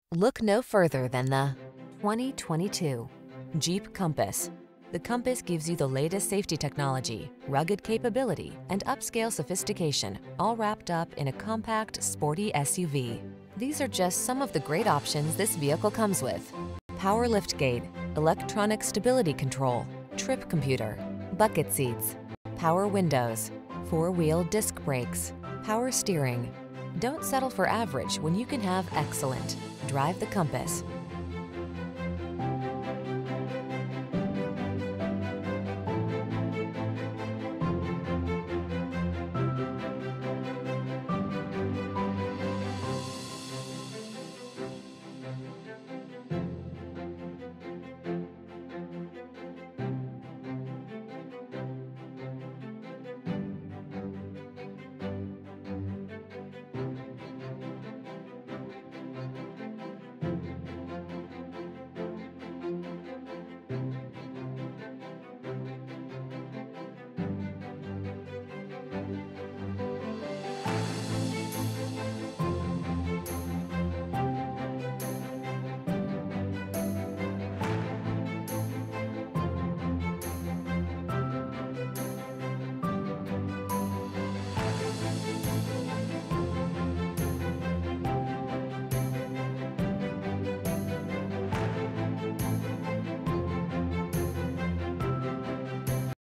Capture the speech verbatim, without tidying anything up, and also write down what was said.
Look no further than the twenty twenty-two Jeep Compass. The Compass gives you the latest safety technology, rugged capability, and upscale sophistication, all wrapped up in a compact, sporty S U V. These are just some of the great options this vehicle comes with: power liftgate, electronic stability control, trip computer, bucket seats, power windows, four-wheel disc brakes, power steering. Don't settle for average when you can have excellent. Drive the Compass.